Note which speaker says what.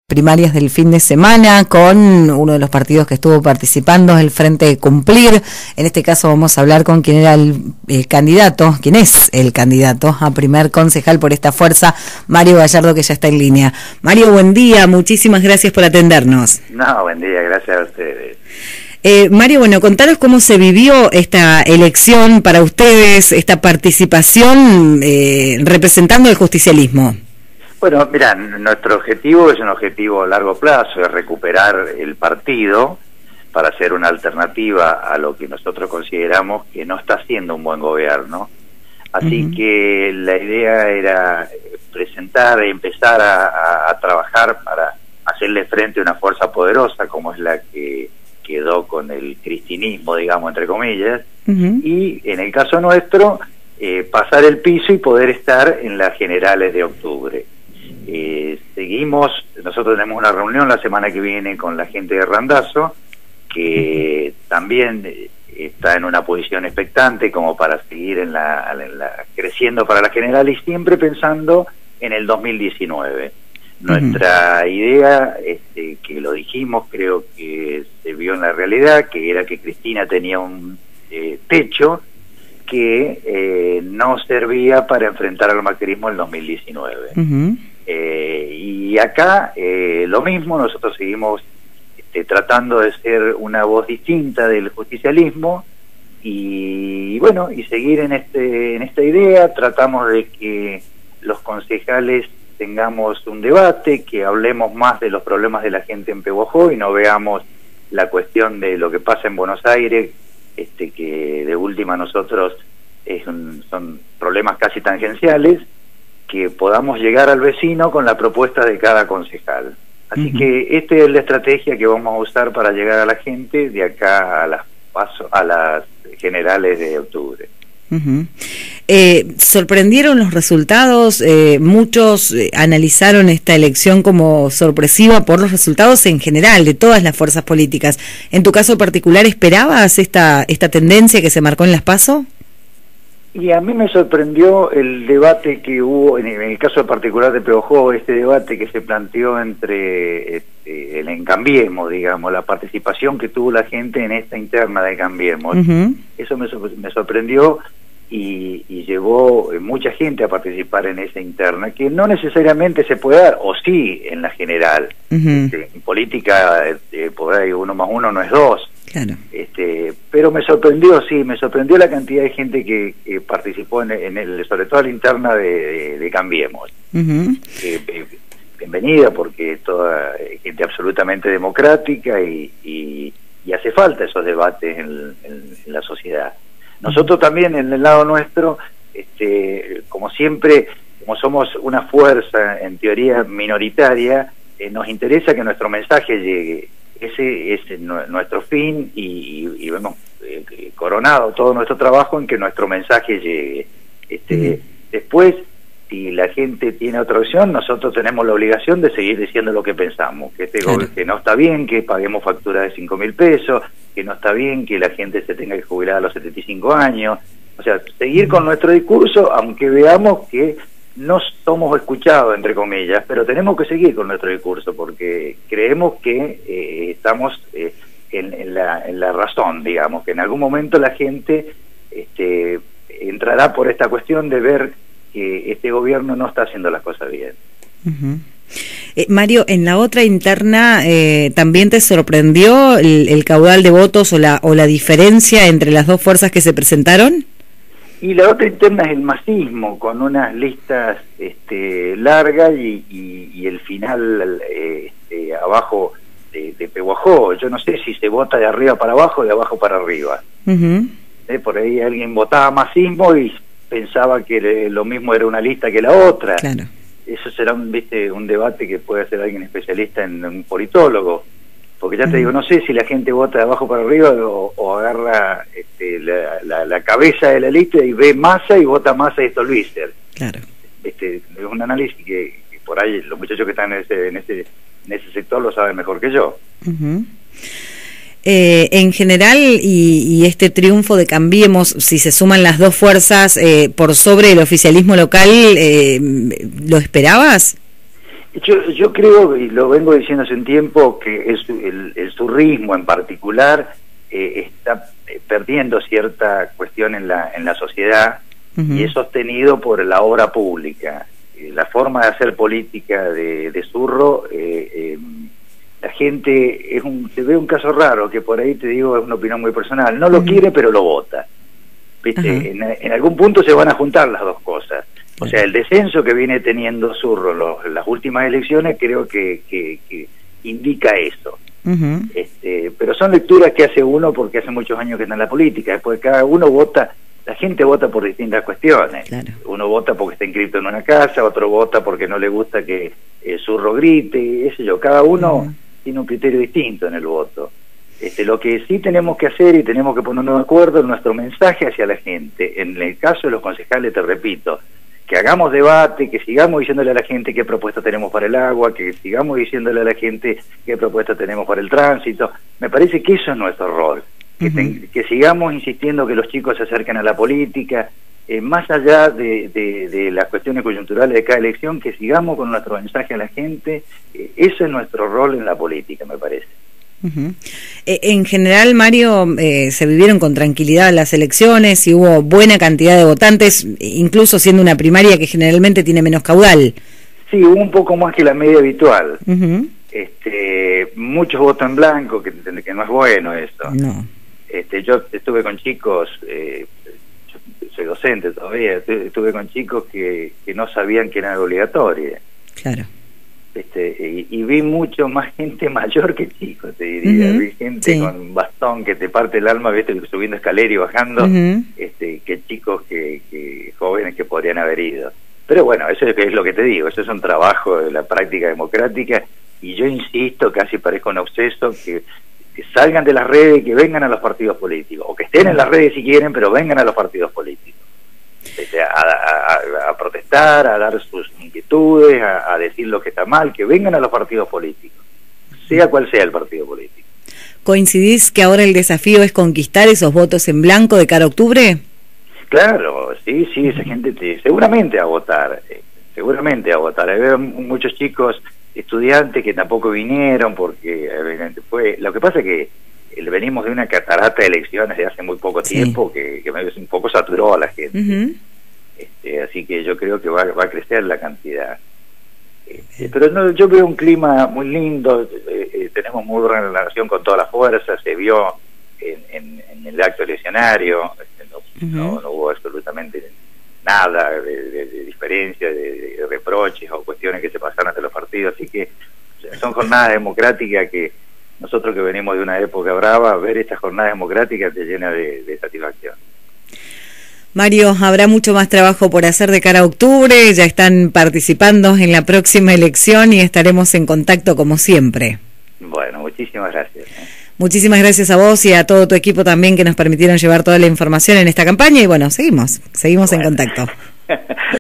Speaker 1: Primarias del fin de semana con uno de los partidos que estuvo participando, el Frente Cumplir. En este caso vamos a hablar con quien era el candidato, quien es el candidato a primer concejal por esta fuerza, Mario Gallardo, que ya está en línea. Mario, buen día, muchísimas gracias por atendernos.
Speaker 2: No, buen día, gracias a ustedes.
Speaker 1: Mario, bueno, contanos cómo se vivió esta elección para ustedes, esta participación representando el justicialismo.
Speaker 2: Bueno, mirá, nuestro objetivo es un objetivo a largo plazo, es recuperar el partido para hacer una alternativa a lo que nosotros consideramos que no está haciendo un buen gobierno. Así que la idea era presentar e empezar a trabajar para hacerle frente a una fuerza poderosa como es la que quedó con el cristinismo, digamos, entre comillas, y en el caso nuestro, pasar el piso y poder estar en las generales de octubre. Nosotros tenemos una reunión la semana que viene con la gente de Randazzo, que también está en una posición expectante como para seguir creciendo para la general y siempre pensando en el 2019. Nuestra idea, que lo dijimos, creo que se vio en la realidad, que era que Cristina tenía un techo que no servía para enfrentar al macrismo en el 2019. Y acá lo mismo, nosotros seguimos tratando de ser una voz distinta del justicialismo y bueno, y seguir en esta idea. Tratamos de que los concejales tengamos un debate, que hablemos más de los problemas de la gente en Pehuajó y no veamos la cuestión de lo que pasa en Buenos Aires, que de última nosotros son problemas casi tangenciales, que podamos llegar al vecino con la propuesta de cada concejal. Así que esta es la estrategia que vamos a usar para llegar a la gente de acá a las generales de octubre.
Speaker 1: ¿Sorprendieron los resultados? Muchos analizaron esta elección como sorpresiva por los resultados en general de todas las fuerzas políticas. En tu caso particular, ¿esperabas esta tendencia que se marcó en las PASO?
Speaker 2: Y a mí me sorprendió el debate que hubo, en el caso particular de Pehuajó, este debate que se planteó entre el Cambiemos, digamos, la participación que tuvo la gente en esta interna de Cambiemos. Eso me sorprendió y llevó mucha gente a participar en esa interna, que no necesariamente se puede dar, o sí, en la general. En política, por ahí 1 más 1 no es 2. Claro. Pero me sorprendió la cantidad de gente que participó sobre todo en la interna de Cambiemos. Bienvenida, porque toda gente absolutamente democrática y hace falta esos debates en la sociedad. Nosotros también en el lado nuestro, como siempre, como somos una fuerza en teoría minoritaria, nos interesa que nuestro mensaje llegue. Ese es nuestro fin y hemos coronado todo nuestro trabajo en que nuestro mensaje llegue. Después, si la gente tiene otra opción, nosotros tenemos la obligación de seguir diciendo lo que pensamos, que no está bien que paguemos facturas de 5.000 pesos, que no está bien que la gente se tenga que jubilar a los 75 años, o sea, seguir con nuestro discurso, aunque veamos que no somos escuchados, entre comillas, pero tenemos que seguir con nuestro discurso porque creemos que estamos en la razón, digamos, que en algún momento la gente entrará por esta cuestión de ver que este gobierno no está haciendo las cosas bien.
Speaker 1: Mario, en la otra interna, ¿también te sorprendió el caudal de votos o la diferencia entre las dos fuerzas que se presentaron?
Speaker 2: Y la otra interna es el masismo, con unas listas largas y el final abajo de Pehuajó. Yo no sé si se vota de arriba para abajo o de abajo para arriba. Por ahí alguien votaba masismo y pensaba que lo mismo era una lista que la otra. Claro. Eso será un debate que puede hacer alguien especialista en un politólogo. Porque ya te digo, no sé si la gente vota de abajo para arriba o agarra la cabeza de la lista y ve Massa y vota Massa y Stolbizer. Claro. Es un análisis que por ahí los muchachos que están en ese sector lo saben mejor que yo.
Speaker 1: En general, y este triunfo de Cambiemos, si se suman las dos fuerzas por sobre el oficialismo local, ¿lo esperabas?
Speaker 2: Yo creo, y lo vengo diciendo hace un tiempo, que el surrismo en particular está perdiendo cierta cuestión en la sociedad, y es sostenido por la obra pública. La forma de hacer política de Zurro, la gente se ve un caso raro, que por ahí te digo, es una opinión muy personal, no lo quiere pero lo vota. ¿Viste? En algún punto se van a juntar las dos cosas. O sea, el descenso que viene teniendo Zurro en las últimas elecciones creo que indica eso. Pero son lecturas que hace uno porque hace muchos años que está en la política. Después cada uno vota, la gente vota por distintas cuestiones. Claro. Uno vota porque está inscrito en una casa, otro vota porque no le gusta que Zurro grite, eso yo. Cada uno tiene un criterio distinto en el voto. Lo que sí tenemos que hacer y tenemos que ponernos de acuerdo en nuestro mensaje hacia la gente. En el caso de los concejales, te repito, que hagamos debate, que sigamos diciéndole a la gente qué propuesta tenemos para el agua, que sigamos diciéndole a la gente qué propuesta tenemos para el tránsito. Me parece que eso es nuestro rol, que sigamos insistiendo que los chicos se acerquen a la política, más allá de las cuestiones coyunturales de cada elección, que sigamos con nuestro mensaje a la gente. Eso es nuestro rol en la política, me parece.
Speaker 1: En general, Mario, se vivieron con tranquilidad las elecciones y hubo buena cantidad de votantes, incluso siendo una primaria que generalmente tiene menos caudal.
Speaker 2: Sí, hubo un poco más que la media habitual. Muchos votos en blanco, que no es bueno eso.
Speaker 1: No.
Speaker 2: Yo estuve con chicos, yo soy docente todavía, estuve con chicos que no sabían que era obligatoria.
Speaker 1: Claro.
Speaker 2: Y vi mucho más gente mayor que chicos, te diría. Vi gente con bastón que te parte el alma, viste, subiendo escalera y bajando, que chicos que jóvenes que podrían haber ido. Pero bueno, eso es lo que te digo, eso es un trabajo de la práctica democrática, y yo insisto, casi parezco un obseso, que salgan de las redes y que vengan a los partidos políticos, o que estén en las redes si quieren, pero vengan a los partidos políticos. A protestar, a dar sus inquietudes, a decir lo que está mal, que vengan a los partidos políticos, sea cual sea el partido político.
Speaker 1: ¿Coincidís que ahora el desafío es conquistar esos votos en blanco de cara a octubre?
Speaker 2: Claro, sí, esa gente seguramente a votar, Hay muchos chicos, estudiantes que tampoco vinieron porque lo que pasa es que venimos de una catarata de elecciones de hace muy poco tiempo que un poco saturó a la gente. Así que yo creo que va a crecer la cantidad. Pero no, yo veo un clima muy lindo, tenemos muy buena relación con todas las fuerzas, se vio en el acto eleccionario, no hubo absolutamente nada de diferencia, de reproches o cuestiones que se pasaron entre los partidos, así que son jornadas democráticas que nosotros que venimos de una época brava, ver estas jornadas democráticas te llena de satisfacción.
Speaker 1: Mario, habrá mucho más trabajo por hacer de cara a octubre, ya están participando en la próxima elección y estaremos en contacto como siempre.
Speaker 2: Bueno, muchísimas gracias.
Speaker 1: Muchísimas gracias a vos y a todo tu equipo también que nos permitieron llevar toda la información en esta campaña y bueno, seguimos en contacto.